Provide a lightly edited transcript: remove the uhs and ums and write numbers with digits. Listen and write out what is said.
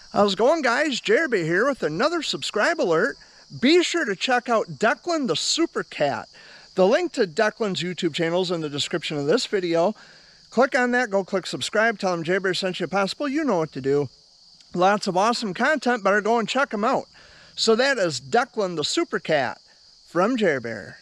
How's it going, guys? Jeremy here with another subscribe alert. Be sure to check out Declan the Super Cat. The link to Declan's YouTube channel is in the description of this video. Click on that, go click subscribe, tell him Jay Bear sent you possible. You know what to do. Lots of awesome content, better go and check him out. So that is Declan the Super Cat from Jay Bear.